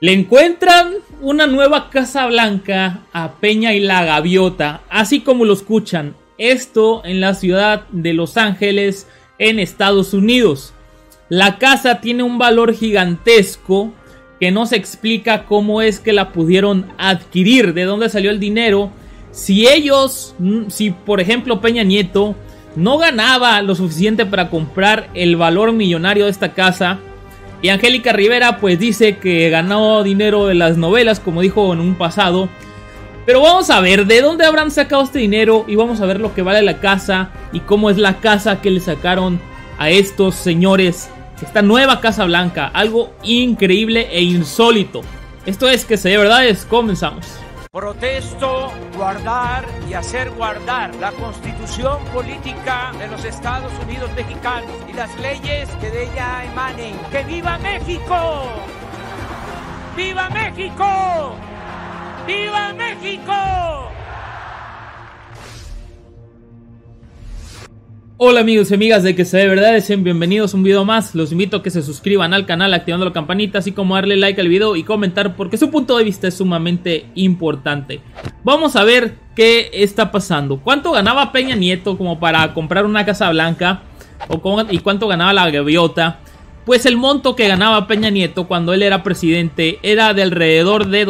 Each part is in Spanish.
Le encuentran una nueva Casa Blanca a Peña y la Gaviota, así como lo escuchan. Esto en la ciudad de Los Ángeles, en Estados Unidos. La casa tiene un valor gigantesco que no se explica cómo es que la pudieron adquirir, de dónde salió el dinero. Si por ejemplo Peña Nieto no ganaba lo suficiente para comprar el valor millonario de esta casa, y Angélica Rivera pues dice que ganó dinero de las novelas, como dijo en un pasado. Pero vamos a ver de dónde habrán sacado este dinero y vamos a ver lo que vale la casa y cómo es la casa que le sacaron a estos señores. Esta nueva Casa Blanca, algo increíble e insólito. Esto es Que Se Dé Verdades, comenzamos. Protesto guardar y hacer guardar la Constitución política de los Estados Unidos mexicanos y las leyes que de ella emanen. ¡Que viva México! ¡Viva México! ¡Viva México! Hola amigos y amigas de Que Se Dé Verdades, sean bienvenidos a un video más. Los invito a que se suscriban al canal activando la campanita, así como darle like al video y comentar, porque su punto de vista es sumamente importante. Vamos a ver qué está pasando. ¿Cuánto ganaba Peña Nieto como para comprar una Casa Blanca? ¿Y cuánto ganaba la Gaviota? Pues el monto que ganaba Peña Nieto cuando él era presidente era de alrededor de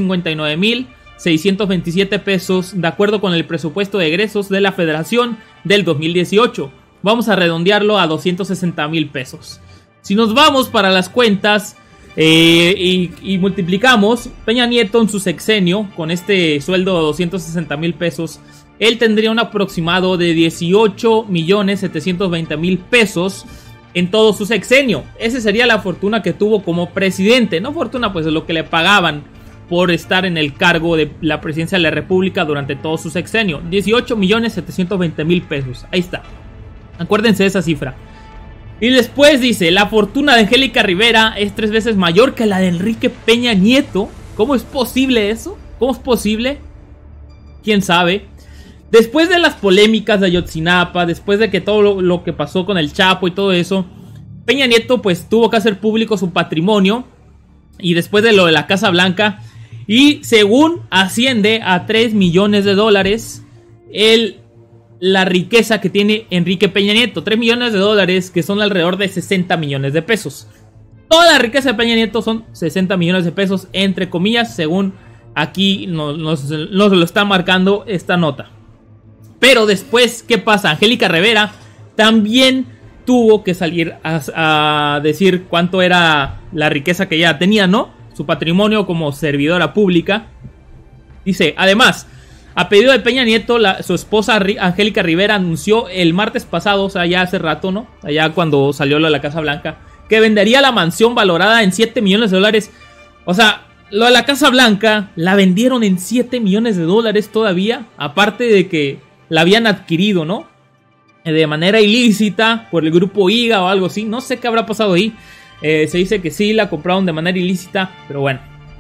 259,627 pesos, de acuerdo con el presupuesto de egresos de la Federación del 2018. Vamos a redondearlo a 260,000 pesos. Si nos vamos para las cuentas y multiplicamos Peña Nieto en su sexenio con este sueldo de 260,000 pesos, él tendría un aproximado de 18,720,000 pesos en todo su sexenio. Esa sería la fortuna que tuvo como presidente. No fortuna, pues es lo que le pagaban por estar en el cargo de la presidencia de la república durante todo su sexenio. 18,720,000 pesos. Ahí está. Acuérdense de esa cifra. Y después dice, la fortuna de Angélica Rivera es 3 veces mayor que la de Enrique Peña Nieto. ¿Cómo es posible eso? ¿Cómo es posible? ¿Quién sabe? Después de las polémicas de Ayotzinapa, después de que todo lo que pasó con el Chapo y todo eso, Peña Nieto pues tuvo que hacer público su patrimonio. Y después de lo de la Casa Blanca, y según asciende a 3 millones de dólares la riqueza que tiene Enrique Peña Nieto. 3 millones de dólares, que son alrededor de 60 millones de pesos. Toda la riqueza de Peña Nieto son 60 millones de pesos, entre comillas, según aquí nos lo está marcando esta nota. Pero después, ¿qué pasa? Angélica Rivera también tuvo que salir a decir cuánto era la riqueza que ella tenía, ¿no? Su patrimonio como servidora pública. Dice, además, a pedido de Peña Nieto, su esposa Angélica Rivera anunció el martes pasado, o sea, ya hace rato, ¿no? Allá cuando salió lo de la Casa Blanca, que vendería la mansión valorada en 7 millones de dólares. O sea, lo de la Casa Blanca la vendieron en 7 millones de dólares todavía, aparte de que la habían adquirido, ¿no? De manera ilícita por el grupo IGA o algo así. No sé qué habrá pasado ahí. Se dice que sí, la compraron de manera ilícita, pero bueno.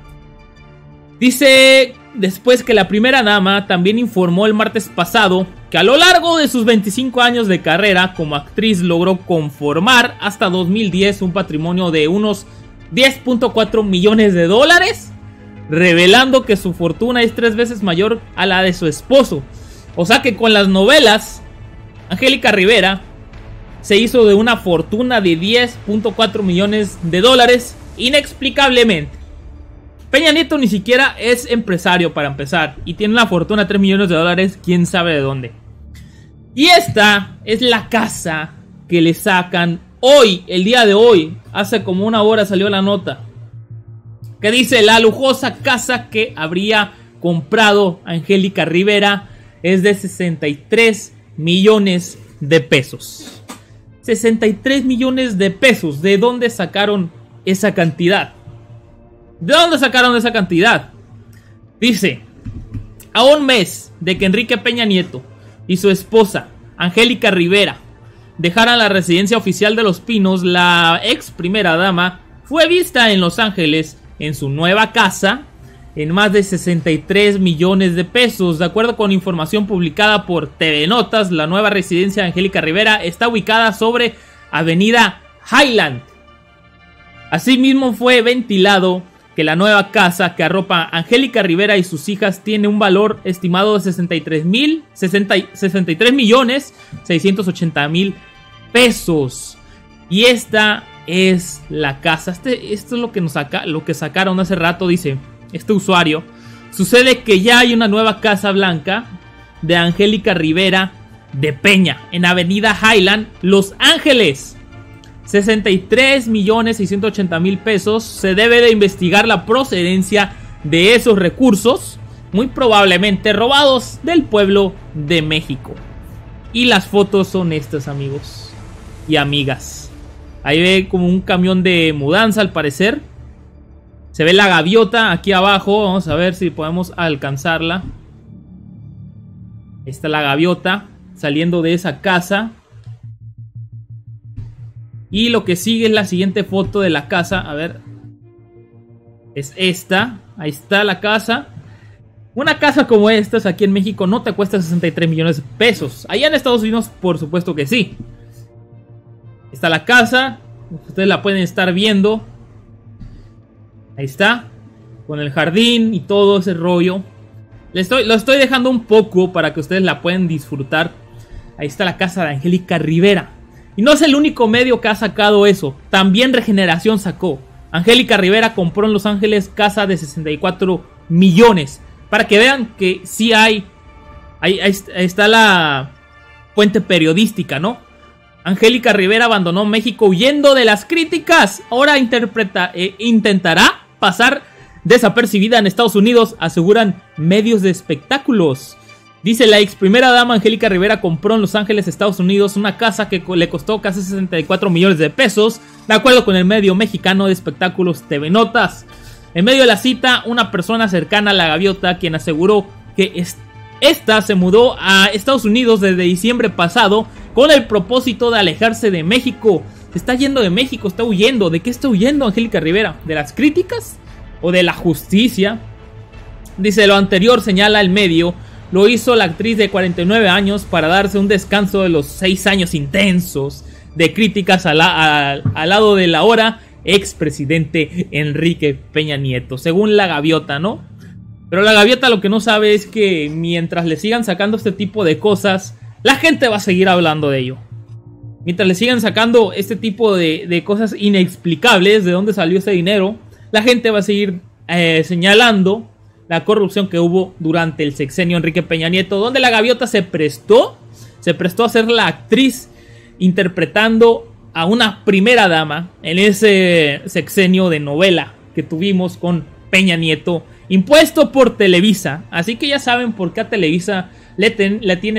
Dice después que la primera dama también informó el martes pasado que a lo largo de sus 25 años de carrera como actriz logró conformar hasta 2010 un patrimonio de unos 10.4 millones de dólares, revelando que su fortuna es 3 veces mayor a la de su esposo. O sea que con las novelas, Angélica Rivera se hizo de una fortuna de 10.4 millones de dólares inexplicablemente. Peña Nieto ni siquiera es empresario para empezar y tiene una fortuna de 3 millones de dólares, quién sabe de dónde. Y esta es la casa que le sacan hoy, el día de hoy. Hace como una hora salió la nota que dice: la lujosa casa que habría comprado Angélica Rivera es de 63 millones de pesos. 63 millones de pesos. ¿De dónde sacaron esa cantidad? ¿De dónde sacaron esa cantidad? Dice: a un mes de que Enrique Peña Nieto y su esposa Angélica Rivera dejaran la residencia oficial de Los Pinos, la ex primera dama fue vista en Los Ángeles en su nueva casa en más de 63 millones de pesos. De acuerdo con información publicada por TV Notas, la nueva residencia de Angélica Rivera está ubicada sobre Avenida Highland. Asimismo fue ventilado que la nueva casa que arropa a Angélica Rivera y sus hijas tiene un valor estimado de 63.680.000 pesos. Y esta es la casa. Esto es lo que sacaron hace rato, dice este usuario. Sucede que ya hay una nueva Casa Blanca de Angélica Rivera de Peña en Avenida Highland, Los Ángeles. 63.680.000 pesos. Se debe de investigar la procedencia de esos recursos, muy probablemente robados del pueblo de México. Y las fotos son estas, amigos y amigas. Ahí ve como un camión de mudanza, al parecer. Se ve la gaviota aquí abajo. Vamos a ver si podemos alcanzarla. Ahí está la gaviota saliendo de esa casa. Y lo que sigue es la siguiente foto de la casa. A ver. Es esta. Ahí está la casa. Una casa como esta aquí en México no te cuesta 63 millones de pesos. Allá en Estados Unidos, por supuesto que sí. Está la casa. Ustedes la pueden estar viendo. Ahí está. Con el jardín y todo ese rollo. Lo estoy dejando un poco para que ustedes la puedan disfrutar. Ahí está la casa de Angélica Rivera. Y no es el único medio que ha sacado eso. También Regeneración sacó. Angélica Rivera compró en Los Ángeles casa de 64 millones. Para que vean que sí hay. Ahí está la fuente periodística, ¿no? Angélica Rivera abandonó México huyendo de las críticas. Ahora intentará pasar desapercibida en Estados Unidos, aseguran medios de espectáculos. Dice la ex primera dama Angélica Rivera compró en Los Ángeles, Estados Unidos, una casa que le costó casi 64 millones de pesos, de acuerdo con el medio mexicano de espectáculos TV Notas. En medio de la cita, una persona cercana a la gaviota, quien aseguró que esta se mudó a Estados Unidos desde diciembre pasado con el propósito de alejarse de México. Se está yendo de México, está huyendo. ¿De qué está huyendo Angélica Rivera? ¿De las críticas o de la justicia? Dice, lo anterior, señala el medio, lo hizo la actriz de 49 años para darse un descanso de los 6 años intensos de críticas al lado del ahora expresidente Enrique Peña Nieto, según la gaviota, ¿no? Pero la gaviota lo que no sabe es que mientras le sigan sacando este tipo de cosas, la gente va a seguir hablando de ello. Mientras le sigan sacando este tipo de cosas inexplicables, de dónde salió ese dinero, la gente va a seguir señalando la corrupción que hubo durante el sexenio Enrique Peña Nieto, donde la gaviota se prestó a ser la actriz interpretando a una primera dama en ese sexenio de novela que tuvimos con Peña Nieto, impuesto por Televisa. Así que ya saben por qué a Televisa le tiene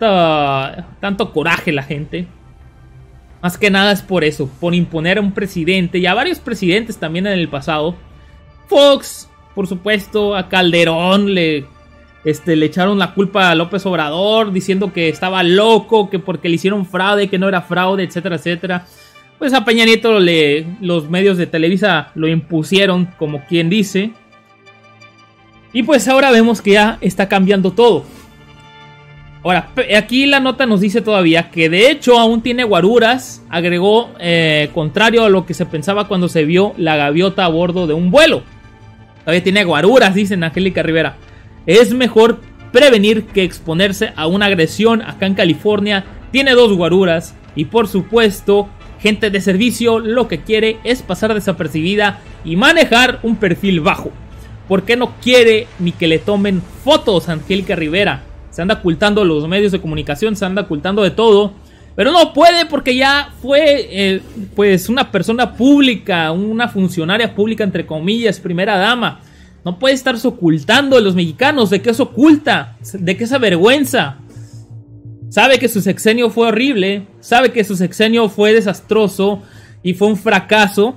tanto coraje la gente. Más que nada es por eso, por imponer a un presidente y a varios presidentes también en el pasado. Fox, por supuesto, a Calderón le echaron la culpa a López Obrador, diciendo que estaba loco, que porque le hicieron fraude, que no era fraude, etcétera, etcétera. Pues a Peña Nieto los medios de Televisa lo impusieron, como quien dice. Y pues ahora vemos que ya está cambiando todo. Ahora, aquí la nota nos dice todavía que de hecho aún tiene guaruras. Agregó, contrario a lo que se pensaba cuando se vio la gaviota a bordo de un vuelo. Todavía tiene guaruras, dice Angélica Rivera. Es mejor prevenir que exponerse a una agresión. Acá en California tiene 2 guaruras. Y por supuesto, gente de servicio lo que quiere es pasar desapercibida y manejar un perfil bajo. ¿Por qué no quiere ni que le tomen fotos a Angélica Rivera? Se anda ocultando los medios de comunicación, se anda ocultando de todo. Pero no puede porque ya fue pues una persona pública, una funcionaria pública entre comillas, primera dama. No puede estarse ocultando de los mexicanos. ¿De qué se oculta? ¿De qué se avergüenza? Sabe que su sexenio fue horrible. Sabe que su sexenio fue desastroso y fue un fracaso.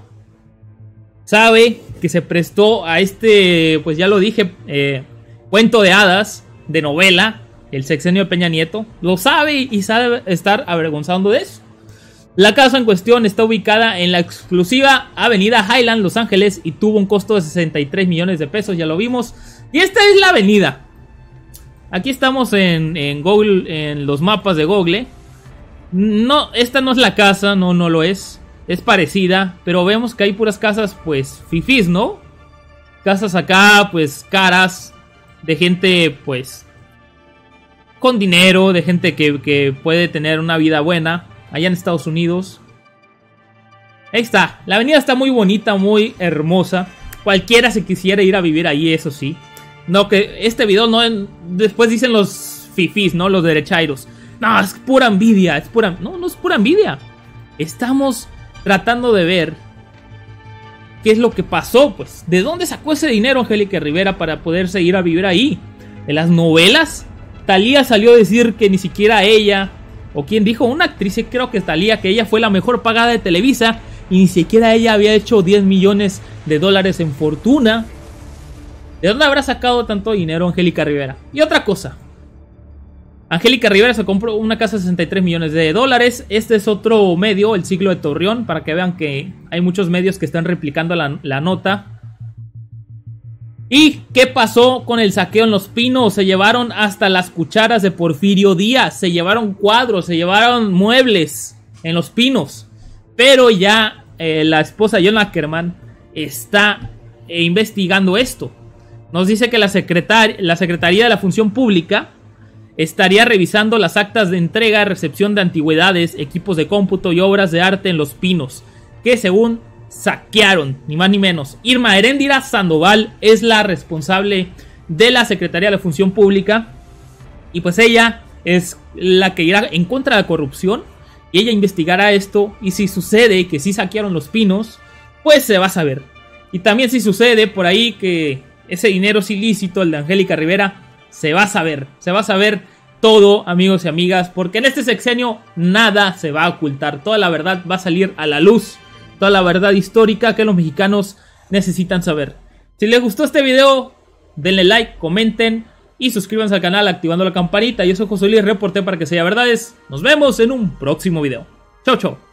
Sabe que se prestó a pues ya lo dije, cuento de hadas, de novela, el sexenio de Peña Nieto. Lo sabe y sabe estar avergonzando de eso. La casa en cuestión está ubicada en la exclusiva avenida Highland, Los Ángeles, y tuvo un costo de 63 millones de pesos, ya lo vimos. Y esta es la avenida. Aquí estamos en Google, en los mapas de Google. No, esta no es la casa, no lo es. Es parecida, pero vemos que hay puras casas, pues, fifís, ¿no? casas acá pues caras, de gente pues con dinero, de gente que puede tener una vida buena allá en Estados Unidos. Ahí está, la avenida está muy bonita, muy hermosa. Cualquiera se quisiera ir a vivir ahí, eso sí. No, que este video no... Después dicen los fifís, ¿no? Los derechairos. No, es pura envidia, es pura... No, no es pura envidia. Estamos tratando de ver qué es lo que pasó, pues. ¿De dónde sacó ese dinero Angélica Rivera para poderse ir a vivir ahí? ¿De las novelas? Thalía salió a decir que ni siquiera ella... O quien dijo, una actriz, creo que es Thalía, que ella fue la mejor pagada de Televisa y ni siquiera ella había hecho 10 millones de dólares en fortuna. ¿De dónde habrá sacado tanto dinero Angélica Rivera? Y otra cosa, Angélica Rivera se compró una casa de 63 millones de dólares. Este es otro medio, El Siglo de Torreón, para que vean que hay muchos medios que están replicando la nota. ¿Y qué pasó con el saqueo en Los Pinos? Se llevaron hasta las cucharas de Porfirio Díaz, se llevaron cuadros, se llevaron muebles en Los Pinos. Pero ya la esposa John Ackerman está investigando esto. Nos dice que la Secretaría de la Función Pública estaría revisando las actas de entrega y recepción de antigüedades, equipos de cómputo y obras de arte en Los Pinos, que según saquearon, ni más ni menos. Irma Heréndira Sandoval es la responsable de la Secretaría de la Función Pública y pues ella es la que irá en contra de la corrupción y ella investigará esto, y si sucede que sí saquearon Los Pinos, pues se va a saber. Y también si sucede por ahí que ese dinero es ilícito, el de Angélica Rivera, se va a saber todo, amigos y amigas, porque en este sexenio nada se va a ocultar, toda la verdad va a salir a la luz, toda la verdad histórica que los mexicanos necesitan saber. Si les gustó este video, denle like, comenten y suscríbanse al canal activando la campanita. Yo soy José Luis, reporté para que sea verdades. Nos vemos en un próximo video. Chau, chau.